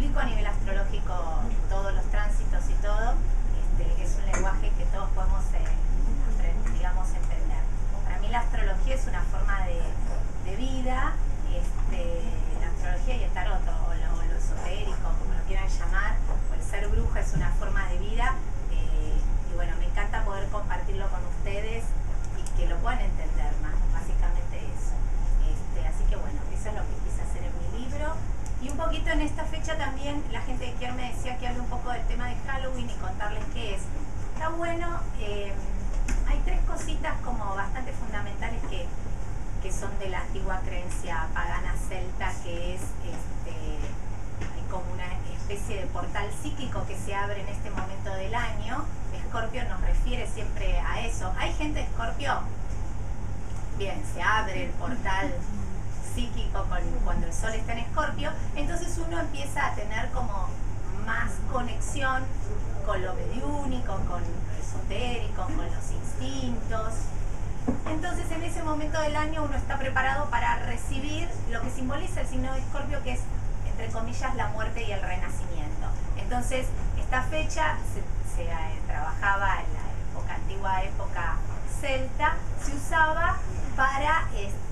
explico a nivel astrológico todos los tránsitos y todo, es un lenguaje que todos podemos digamos, entender. Para mí la astrología es una forma de vida, la astrología y el tarot, o lo esotérico, como lo quieran llamar, o el ser bruja es una forma de vida, y bueno, me encanta poder compartirlo con ustedes y que lo puedan entender más, básicamente eso. Así que bueno, eso es lo que quise hacer en mi libro. Y un poquito en esta fecha también, la gente de Kier me decía que hable un poco del tema de Halloween y contarles qué es. Está bueno, hay tres cositas como bastante fundamentales que son de la antigua creencia pagana celta, que es hay como una especie de portal psíquico que se abre en este momento del año. Escorpio nos refiere siempre a eso. ¿Hay gente de Escorpio? Bien, se abre el portal psíquico cuando el sol está en Escorpio, entonces uno empieza a tener como más conexión con lo mediúnico, con lo esotérico, con los instintos. Entonces en ese momento del año uno está preparado para recibir lo que simboliza el signo de Escorpio, que es, entre comillas, la muerte y el renacimiento. Entonces esta fecha se trabajaba en la antigua época celta, se usaba para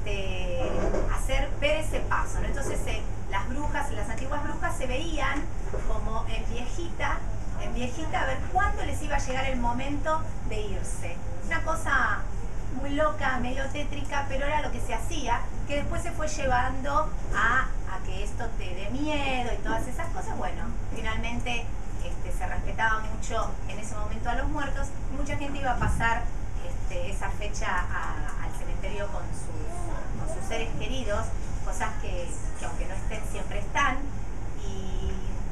ver ese paso, ¿no? Entonces las brujas, las antiguas brujas se veían como en viejita a ver cuándo les iba a llegar el momento de irse. Una cosa muy loca, medio tétrica, pero era lo que se hacía, que después se fue llevando a que esto te dé miedo y todas esas cosas. Bueno, finalmente se respetaba mucho en ese momento a los muertos, y mucha gente iba a pasar esa fecha al cementerio con sus seres queridos, cosas que aunque no estén, siempre están, y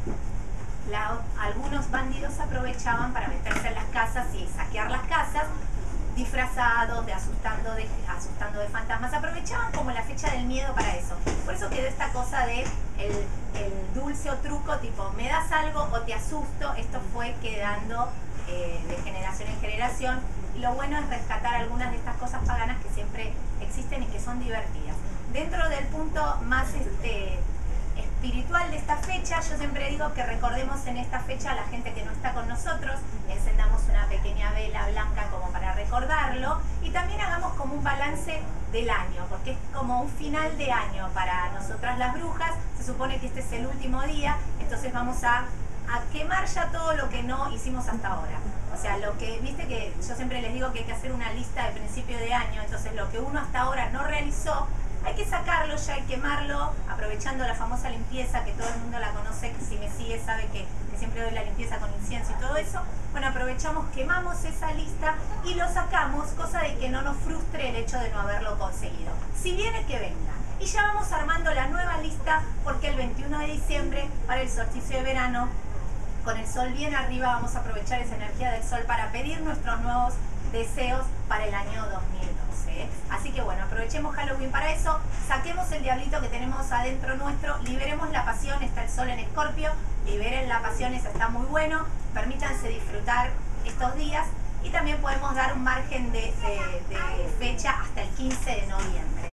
algunos bandidos aprovechaban para meterse en las casas y saquear las casas, disfrazados, asustando de fantasmas. Aprovechaban como la fecha del miedo para eso. Por eso quedó esta cosa de el dulce o truco, tipo, me das algo o te asusto. Esto fue quedando de generación en generación. Y lo bueno es rescatar algunas de estas cosas paganas que siempre existen y que son divertidas. Dentro del punto más espiritual de esta fecha, yo siempre digo que recordemos en esta fecha a la gente que no está con nosotros, encendamos una pequeña vela blanca como para recordarlo, y también hagamos como un balance del año, porque es como un final de año para nosotras las brujas. Se supone que este es el último día, entonces vamos a quemar ya todo lo que no hicimos hasta ahora. O sea, lo que, viste que yo siempre les digo que hay que hacer una lista de principio de año, entonces lo que uno hasta ahora no realizó, hay que sacarlo ya y quemarlo, aprovechando la famosa limpieza, que todo el mundo la conoce, que si me sigue sabe que siempre doy la limpieza con incienso y todo eso. Bueno, aprovechamos, quemamos esa lista y lo sacamos, cosa de que no nos frustre el hecho de no haberlo conseguido. Si viene, que venga. Y ya vamos armando la nueva lista, porque el 21 de diciembre, para el solsticio de verano, con el sol bien arriba, vamos a aprovechar esa energía del sol para pedir nuestros nuevos deseos para el año 2012. Así que bueno, aprovechemos Halloween para eso, saquemos el diablito que tenemos adentro nuestro, liberemos la pasión. Está el sol en Escorpio, liberen la pasión, eso está muy bueno, permítanse disfrutar estos días, y también podemos dar un margen de fecha hasta el 15 de noviembre.